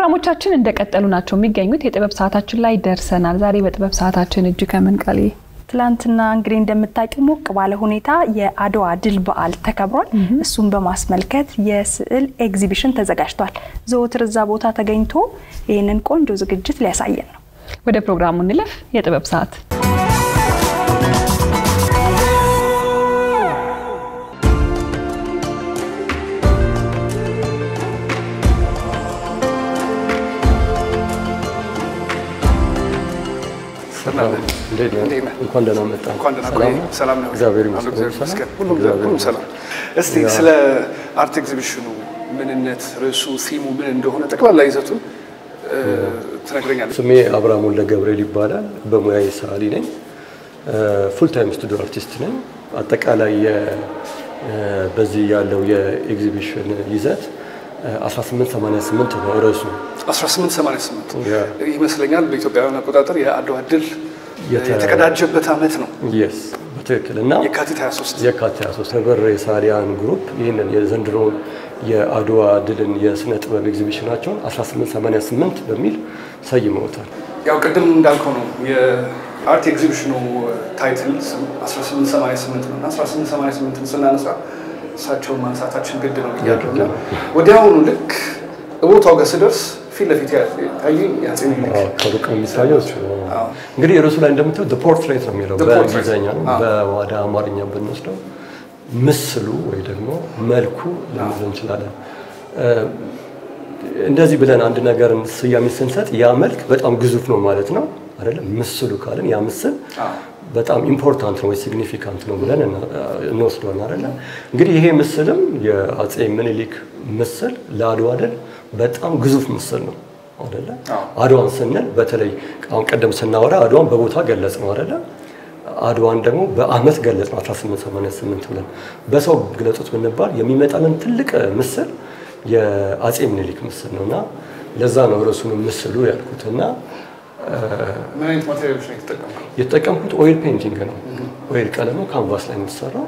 ፕሮግራሞቻችን እንደቀጠሉ ናቸው የሚገኙት የጥበብ ሰዓታችን ላይ ደርሰናል ዛሬ በጥበብ ሰዓታችን እጅ ከመንቀሌ ትላንትና እንግዲህ እንደምታውቁ ሞቅ ባለ ሁኔታ የአድዋ ድል በዓል ተከብሯል እሱን በማስመልከት የስዕል ኤግዚቢሽን ተዘጋጅቷል ዘወትር እዛ ቦታ ተገኝቶ ይሄንን ቆንጆ ዝግጅት ሊያሳየን ነው ወደ ፕሮግራሙ እንለፍ የጥበብ ሰዓት እንኳን ደህና መጣ ሰላም ነው እግዚአብሔር ይመስገን ሁሉም ሰላም እስቲ ስለ አርት ኤግዚቢሽኑ ምንነት ርዕሱ ቲሙ ምን እንደሆነ ጠቅላላ ይዘቱን ትነግረኛለህ ስሜ አብርሃም ወልደገብርኤል ይባላል በሙያዬ ሰዓሊ ነኝ ፉል ታይም ስቱዲዮ አርቲስት ነኝ አጠቃላይ በዚህ ያለው የኤግዚቢሽን ይዘት 1888 ነው ርዕሱ 1888 ይመስለኛል በኢትዮጵያውያን አቆጣጠር የአድዋ ድል የተቀዳጀበት አመት ነው yes በትክክልና የካቲት 23 ህብር የሳሊያን ግሩፕ ይሄንን የዘንድሮ የአድዋ ድልን የስነ ጥበብ ኤግዚቢሽናቸውን 1888 በሚል ሰይመውታል ያው ቅድም እንዳልከው ነው የአርት ኤግዚቢሽኑ ታይትል 1888 ነው 1888 ስናነሳ ሳቸው ማንሳታችን ግድ ነው ይያደርና ወዲያውኑ ልክ ቦታው ጋር ሲደርስ ፊት ለፊት ያየኝ ያጼን ከሩቅ የሚታየው እንግዲህ ርዕሱ ላይ እንደምታዩት the portrait ነው የሚለው በእንግሊዘኛ ነው በወደ አማርኛ ብንወስደው ምስሉ ወይ ደግሞ መልኩ ልንል እንችላለን እንደዚህ ብለን አንድ ነገርን ስያሜ ስንሰጥ ያ መልክ በጣም ግዙፍ ነው ማለት ነው አይደለም ምስሉ ካለን ያ ምስል በጣም ኢምፖርታንት ነው ወይ ሲግኒፊካንት ነው ብለን እንወስደዋለን አይደል እንግዲህ ይሄ ምስልም የአጼ ምኒልክ ምስል ለአድዋ ድል በጣም ግዙፍ ምስል ነው አይደል አድዋን ስንል በተለይ አሁን ቀደም ስናወራ አድዋን በቦታ ገለጽ ነው አይደል አድዋን ደግሞ በአመት ገለጽ ነው 1888 ብለን በሰው ግለጹት ብንባል የሚመጣልን ትልቅ ምስል የአጼ ምኒልክ ምስል ነውና ለዛ ነው ርዕሱን ምስሉ ያልኩትና ምን አይነት ማቴሪያሎች ነው የተጠቀምኩት ኦይል ፔይንቲንግ ነው ኦይል ቀለም ነው ካንቫስ ላይ የሚሰራው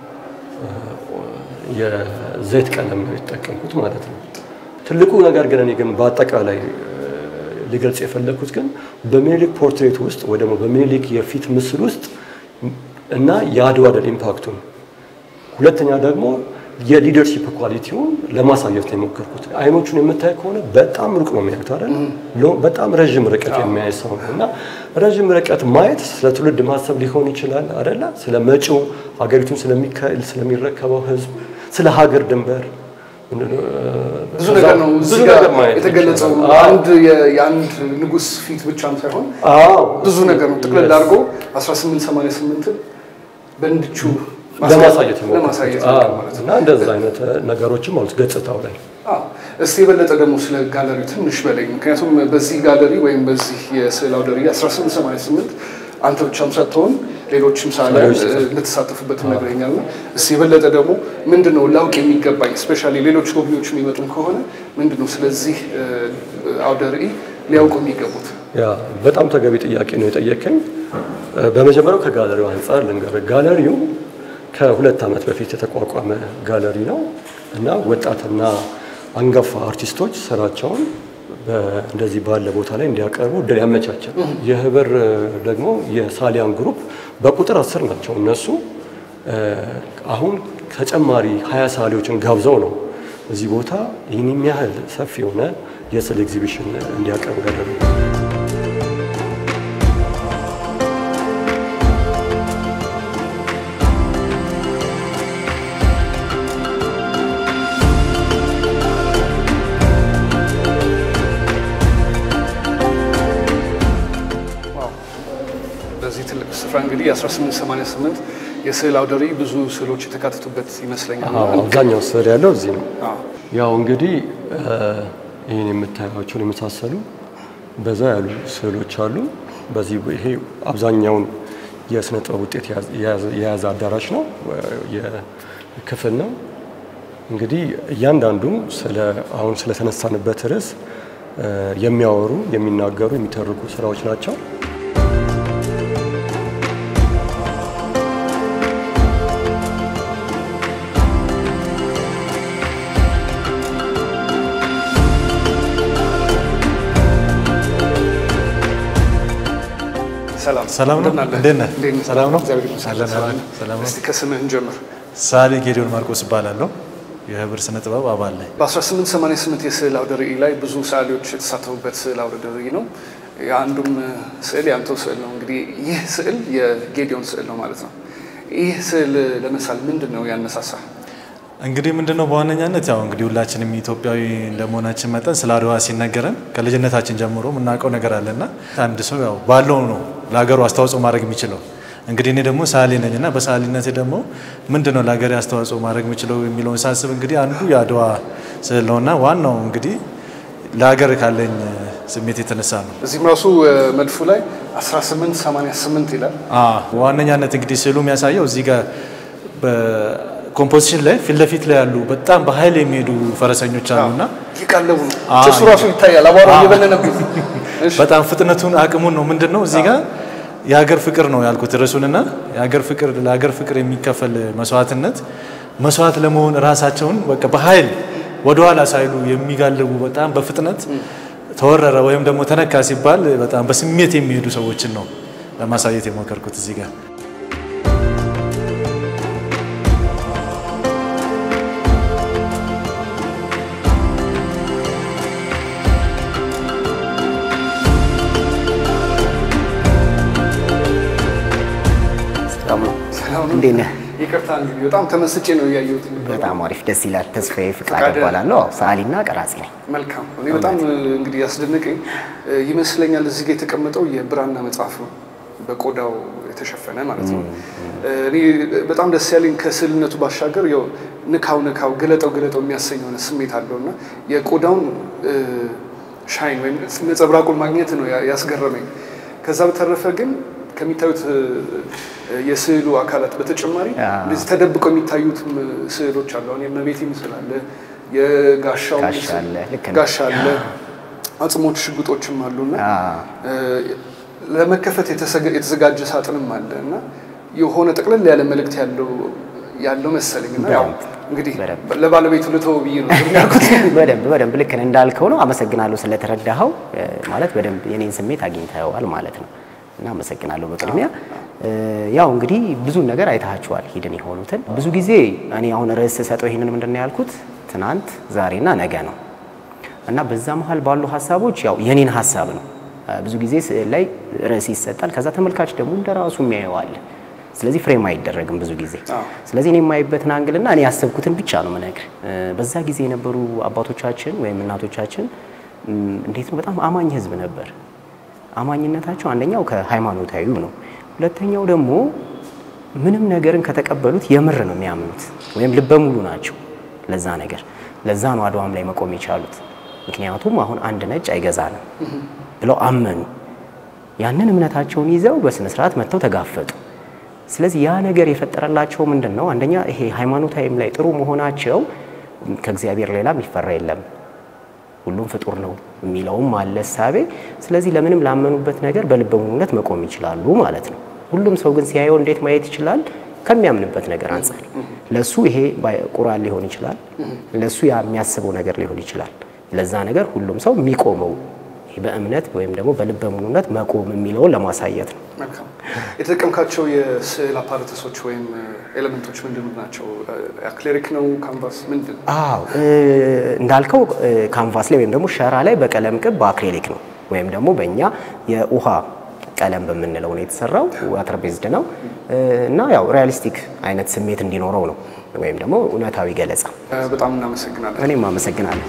የዘይት ቀለም ነው የተጠቀምኩት ማለት ነው ትልቁ ነገር ግን እኔ ግን በአጠቃላይ ሊገልጽ የፈለኩት ግን በሚኒሊክ ፖርትሬት ውስጥ ወይ ደግሞ በሚኒሊክ የፊት ምስል ውስጥ እና የአድዋ ድል ኢምፓክቱን ሁለተኛ ደግሞ የሊደርሺፕ ኳሊቲውን ለማሳየት ነው የሞከርኩት አይኖቹን የምታይ ከሆነ በጣም ሩቅ ነው የሚያዩት አይደል በጣም ረጅም ርቀት የሚያይ ሰው ነውና ረጅም ርቀት ማየት ስለ ትውልድ ማሰብ ሊሆን ይችላል አይደል ስለ መጪው ሀገሪቱን ስለሚረከበው ህዝብ ስለ ሀገር ድንበር ብዙ ነገር ነው እዚህ ጋር የተገለጸው አንድ የአንድ ንጉስ ፊት ብቻም ሳይሆን ብዙ ነገር ነው ጥቅልል አድርጎ 1888 በእንድቹ ለማሳየት ነው ማለት እና እንደዛ አይነት ነገሮችም አሉት ገጽታው ላይ እስቲ በለጠ ደግሞ ስለ ጋለሪ ትንሽ በለኝ ምክንያቱም በዚህ ጋለሪ ወይም በዚህ የስዕል አውደ ርዕይ 1888 አንተ ብቻም ሳትሆን ሌሎችም ሳላዮች ለተሳተፉበት ነገርኛልና እስቲ በለጠ ደግሞ ምንድነው ላውቅ የሚገባኝ ስፔሻሊ ሌሎች ጎብኚዎች የሚመጡ ከሆነ ምንድነው ስለዚህ አውደ ርዕይ ሊያውቁ የሚገቡት ያ በጣም ተገቢ ጥያቄ ነው የጠየቀኝ በመጀመሪያው ከጋለሪው አንፃር ልንገር ጋለሪው ከሁለት አመት በፊት የተቋቋመ ጋለሪ ነው እና ወጣትና አንጋፋ አርቲስቶች ስራቸውን እንደዚህ ባለ ቦታ ላይ እንዲያቀርቡ እድል ያመቻቻል የህብር ደግሞ የሳሊያን ግሩፕ በቁጥር 10 ናቸው እነሱ አሁን ተጨማሪ 20 ሳሊዎችን ጋብዘው ነው እዚህ ቦታ ይህን ያህል ሰፊ ሆነ የስዕል ኤግዚቢሽን እንዲያቀርቡ ያደረጉት እንግዲህ 1888 የስዕል አውደ ርዕይ ብዙ ስዕሎች የተካተቱበት ይመስለኛል አብዛኛው ስዕል ያለው እዚህ ነው ያው እንግዲህ ይሄን የምታዩቸው የመሳሰሉ በዛ ያሉ ስዕሎች አሉ በዚህ ይሄ አብዛኛውን የስነ ጥበብ ውጤት የያዘ አዳራሽ ነው የክፍል ነው እንግዲህ እያንዳንዱ አሁን ስለተነሳንበት ርዕስ የሚያወሩ የሚናገሩ የሚተርኩ ስራዎች ናቸው ሰላም ነው እንደነ ሰላም ነው ሰላም ነው እስቲ ከስምህ እንጀምር ሳሊ ጌዲዮን ማርቆስ እባላለሁ የህብር ስነ ጥበብ አባል ነኝ በ1888 የስዕል አውደ ርዕይ ላይ ብዙ ሰዓሊዎች የተሳተፉበት ስዕል አውደ ርዕይ ነው የአንዱም ስዕል ያንተው ስዕል ነው እንግዲህ ይህ ስዕል የጌዲዮን ስዕል ነው ማለት ነው ይህ ስዕል ለመሳል ምንድነው ያነሳሳ እንግዲህ ምንድነው በዋነኛነት ያው እንግዲህ ሁላችንም ኢትዮጵያዊ እንደመሆናችን መጠን ስለ አድዋ ሲነገረን ከልጅነታችን ጀምሮ ምናቀው ነገር አለና አንድ ሰው ያው ባለው ነው ለሀገሩ አስተዋጽኦ ማድረግ የሚችለው እንግዲህ እኔ ደግሞ ሳሊ ነኝና በሳሊነቴ ደግሞ ምንድነው ለሀገሬ አስተዋጽኦ ማድረግ የሚችለው የሚለውን ሳስብ እንግዲህ አንዱ የአድዋ ስዕል ነውና ዋናው እንግዲህ ለሀገር ካለኝ ስሜት የተነሳ ነው እዚህም ራሱ መድፉ ላይ 1888 ይላል ዋነኛነት እንግዲህ ስዕሉ የሚያሳየው እዚህ ጋር ኮምፖዚሽን ላይ ፊት ለፊት ላይ ያሉ በጣም በኃይል የሚሄዱ ፈረሰኞች አሉና ይቃለቡ እሱ ራሱ ይታያል አባራው የበለነበት በጣም ፍጥነቱን አቅሙን ነው ምንድነው እዚህ ጋር የሀገር ፍቅር ነው ያልኩት ርሱንና የሀገር ፍቅር ለሀገር ፍቅር የሚከፈል መስዋዕት ለመሆን ራሳቸውን በቃ በኃይል ወደ ኋላ ሳይሉ የሚጋልቡ በጣም በፍጥነት ተወረረ ወይም ደግሞ ተነካ ሲባል በጣም በስሜት የሚሄዱ ሰዎችን ነው ለማሳየት የሞከርኩት እዚህ ጋር እንደነ ይቅርታ እንግዲህ በጣም ተመስጬ ነው ያየሁት በጣም አሪፍ ደስ ይላል ተስፋዬ ፍቃድ ይባላልው ሳሊና ቀራጺ ነኝ መልካም እኔ በጣም እንግዲህ ያስደነቀኝ ይመስለኛል እዚህ ጋር የተቀመጠው የብራና መጽሐፍ ነው በቆዳው የተሸፈነ ማለት ነው እኔ በጣም ደስ ያለኝ ከስዕልነቱ ባሻገር ያው ንካው ገለጠው የሚያሰኘው ስሜት አለውና የቆዳውን ሻይን ወይም ነጸብራቁን ማግኘት ነው ያስገረመኝ ከዛ በተረፈ ግን ከሚታዩት የስዕሉ አካላት በተጨማሪ እንደዚህ ተደብቀው የሚታዩት ስዕሎች አሉ አሁን የመቤት ይመስላል የጋሻው ጋሻለ አጽሞች ሽጉጦችም አሉና ለመከፈት የተዘጋጀ ሳጥንም አለና የሆነ ጠቅለል ያለ መልእክት ያለው መሰለኝና ያው እንግዲህ ለባለቤቱ ለተው ብዬ ነው የሚያልኩት በደንብ ልክ እንዳልከው ነው አመሰግናለሁ ስለተረዳኸው ማለት በደንብ የኔን ስሜት አግኝተኸዋል ማለት ነው እና አመሰግናለሁ በቅድሚያ ያው እንግዲህ ብዙ ነገር አይታችኋል ሂደን የሆኑትን ብዙ ጊዜ እኔ አሁን ርዕስ ሰጠው ይሄንን ምንድነው ያልኩት ትናንት ዛሬና ነገ ነው እና በዛ መሃል ባሉ ሐሳቦች ያው የኔን ሐሳብ ነው ብዙ ጊዜ ላይ ርዕስ ይሰጣል ከዛ ተመልካች ደግሞ እንደራሱ የሚያየዋል ስለዚህ ፍሬም አይደረግም ብዙ ጊዜ ስለዚህ እኔ የማይበትን አንግልና እኔ ያሰብኩትን ብቻ ነው መነግር በዛ ጊዜ የነበሩ አባቶቻችን ወይም እናቶቻችን እንዴት ነው በጣም አማኝ ህዝብ ነበር አማኝነታቸው አንደኛው ከሃይማኖታዊው ነው ሁለተኛው ደግሞ ምንም ነገርን ከተቀበሉት የምር ነው የሚያምኑት ወይም ልበ ሙሉ ናቸው ለዛ ነገር ለዛ ነው አድዋም ላይ መቆም የቻሉት ምክንያቱም አሁን አንድ ነጭ አይገዛንም ብለው አመኑ ያንን እምነታቸውን ይዘው በስነ ስርዓት መተው ተጋፈጡ ስለዚህ ያ ነገር የፈጠረላቸው ምንድነው አንደኛ ይሄ ሃይማኖታዊም ላይ ጥሩ መሆናቸው ከእግዚአብሔር ሌላ የሚፈራ የለም ሁሉም ፍጡር ነው የሚለውም አለሳቤ ስለዚህ ለምንም ላመኑበት ነገር በልበ ሙሉነት መቆም ይችላሉ ማለት ነው ሁሉም ሰው ግን ሲያየው እንዴት ማየት ይችላል ከሚያምንበት ነገር አንፃር ለሱ ይሄ ቁርአን ሊሆን ይችላል ለሱ ያ የሚያስበው ነገር ሊሆን ይችላል ለዛ ነገር ሁሉም ሰው የሚቆመው በእምነት ወይም ደግሞ በልበ ሙሉነት መቆም የሚለው ለማሳየት ነው መልካም የተጠቀምካቸው የስዕል አፓራተሶች ወይም ኤሌመንቶች ምንድናቸው አክሪሊክ ነው ካንቫስ ምንድን እንዳልከው ካንቫስ ላይ ወይም ደግሞ ሸራ ላይ በቀለም ቅብ በአክሪሊክ ነው ወይም ደግሞ በእኛ የውሃ ቀለም በመንለው ነው የተሰራው ዋተር ቤዝድ ነው እና ያው ሪያሊስቲክ አይነት ስሜት እንዲኖረው ነው ወይም ደግሞ እውነታዊ ገለጻ በጣም እናመሰግናለን እኔም አመሰግናለሁ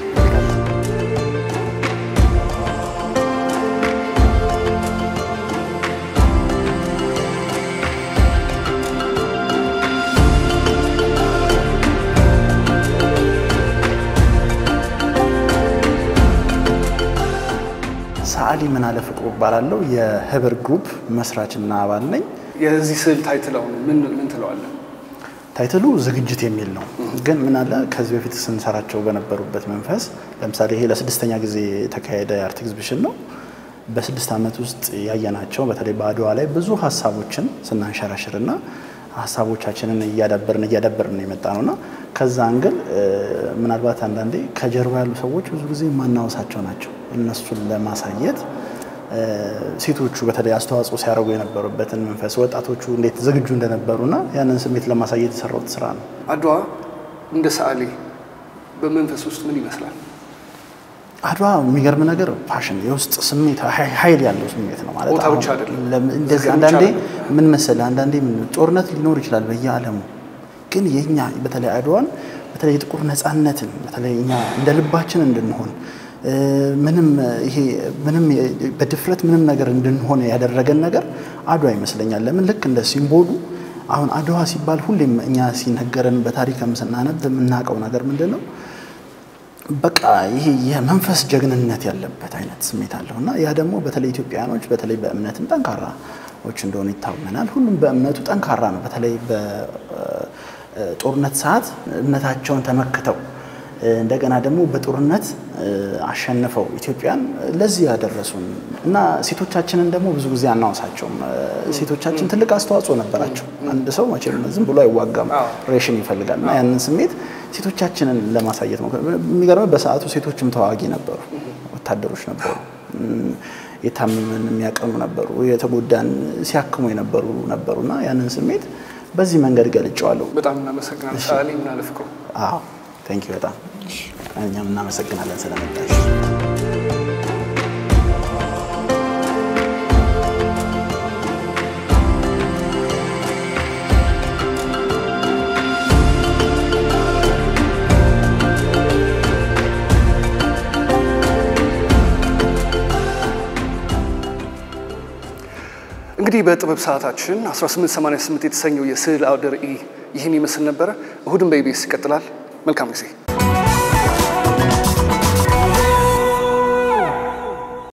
ሳሊ ምን አለ ፍቅሩ ባላለው የህብር ግሩፕ መስራችና አባል ነኝ የዚህ ስዕል ታይትል ምን ትለዋለህ ታይትሉ ዝግጅት የሚል ነው ግን ምን አለ ከዚህ በፊት ስንሰራቸው በነበሩበት መንፈስ ለምሳሌ ይሄ ለስድስተኛ ጊዜ የተካሄደ አርት ኤግዚቢሽን ነው በ6 አመት ውስጥ ያየናቸው በተለይ በአድዋ ላይ ብዙ ሐሳቦችን ስናንሸራሽርና ሐሳቦቻችንን እያዳበርን የመጣነውና ከዛ አንግል ምናልባት አንዳንዴ ከጀርባ ያሉ ሰዎች ብዙ ጊዜ ማናወሳቸው ናቸው እነሱን ለማሳየት ሴቶቹ በተለይ አስተዋጽኦ ሲያደርጉ የነበሩበትን መንፈስ ወጣቶቹ እንዴት ዝግጁ እንደነበሩና ያንን ስሜት ለማሳየት የተሰራው ስራ ነው። አድዋ እንደ ሰዓሊ በመንፈስ ውስጥ ምን ይመስላል? አድዋ የሚገርም ነገር ፓሽን የውስጥ ስሜት ኃይል ያለው ስሜት ነው ማለት ቦታ ብቻ አይደለም። እንደዚህ አንዳንዴ ምን መሰለህ አንዳንዴ ጦርነት ሊኖር ይችላል በየዓለሙ ግን የኛ በተለይ አድዋን በተለይ ጥቁር ነፃነትን በተለይ እኛ እንደ ልባችን እንድንሆን ምንም በድፍረት ምንም ነገር እንድንሆን ያደረገን ነገር አድዋ ይመስለኛል። ለምን ልክ እንደ ሲምቦሉ አሁን አድዋ ሲባል ሁሌም እኛ ሲነገረን በታሪክም ስናነብ የምናውቀው ነገር ምንድነው? በቃ ይሄ የመንፈስ ጀግንነት ያለበት አይነት ስሜት አለውና ያ ደግሞ በተለይ ኢትዮጵያኖች በተለይ በእምነትም ጠንካራዎች እንደሆነ ይታመናል። ሁሉም በእምነቱ ጠንካራ ነው። በተለይ በጦርነት ሰዓት እምነታቸውን ተመክተው እንደገና ደግሞ በጦርነት አሸንፈው ኢትዮጵያን ለዚህ ያደረሱን እና ሴቶቻችንን ደግሞ ብዙ ጊዜ አናውሳቸውም። ሴቶቻችን ትልቅ አስተዋጽኦ ነበራቸው። አንድ ሰው መቼም ዝም ብሎ አይዋጋም፣ ሬሽን ይፈልጋል እና ያንን ስሜት ሴቶቻችንን ለማሳየት ነው። የሚገርመው በሰዓቱ ሴቶችም ተዋጊ ነበሩ፣ ወታደሮች ነበሩ፣ የታመመን የሚያቀሙ ነበሩ፣ የተጎዳን ሲያክሙ የነበሩ ነበሩና ያንን ስሜት በዚህ መንገድ ገልጬዋለሁ። በጣም እናመሰግናለን። ሰዓሊ ምን አለ ፍቅሩ? አዎ ቴንክ ዩ በጣም እኛም እናመሰግናለን ስለመጣሽ። እንግዲህ በጥበብ ሰዓታችን 1888 የተሰኘው የስዕል አውደ ርዕይ ይህን ይመስል ነበረ። እሁድም በኢቢኤስ ይቀጥላል። መልካም ጊዜ።